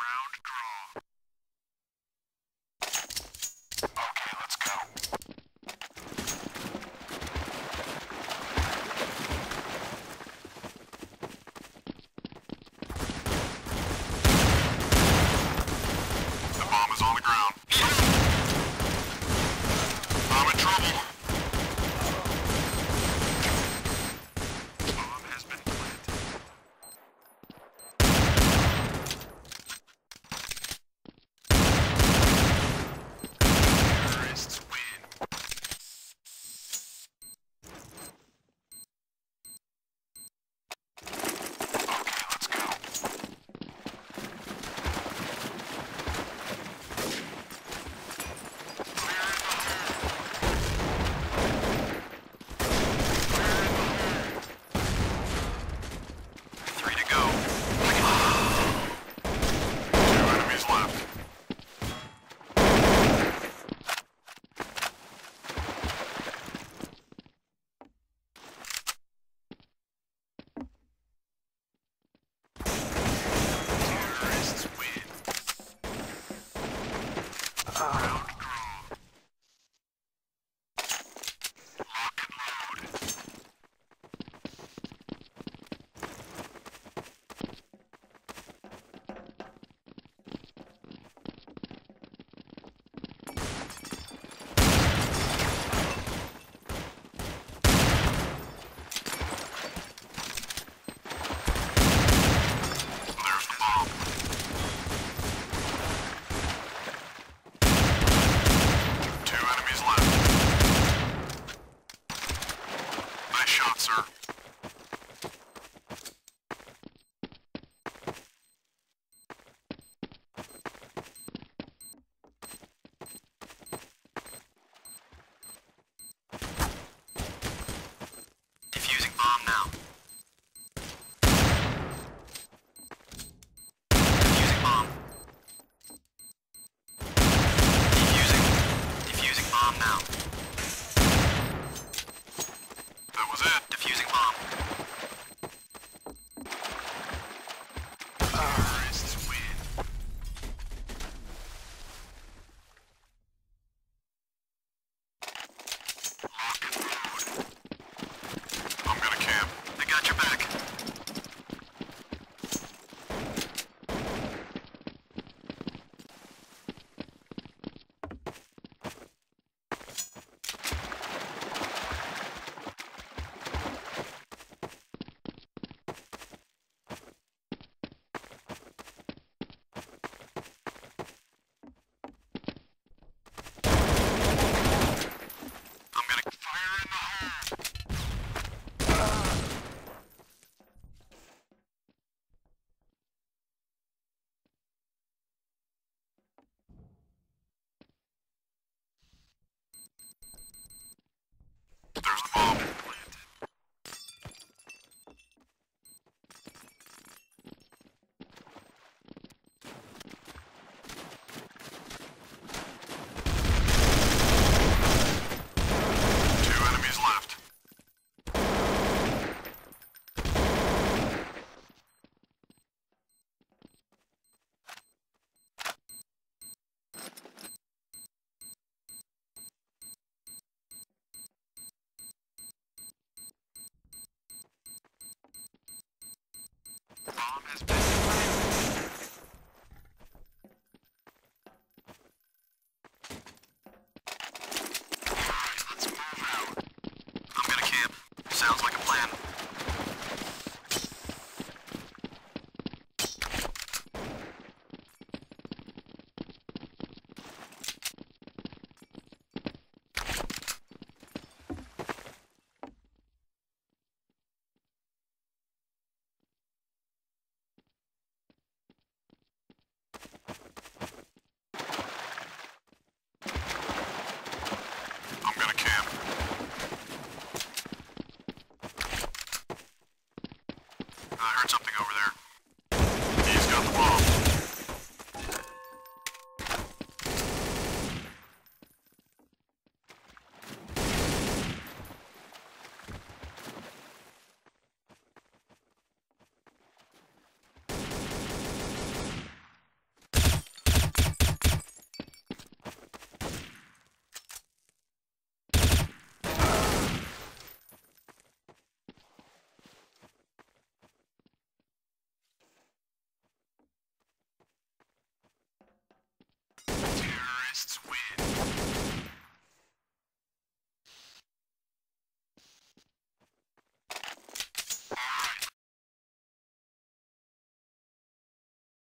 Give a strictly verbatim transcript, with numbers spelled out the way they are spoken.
Okay, let's go. The bomb is on the ground. I'm in trouble. Bomb has been planted. Terrorists win. Okay, let's go. Three to go. Two enemies left. Terrorists win. Round draw. Lock and load. There's the bomb. Two enemies left. Nice shot, sir. Defusing bomb now. Defusing bomb. Defusing. Defusing bomb now. That was it. Defusing bomb. Terrorists win. Lock and load. I'm gonna camp. I got your back. I'm gonna fire in the hole. There's the bomb. Planted. Two enemies left. Bomb has been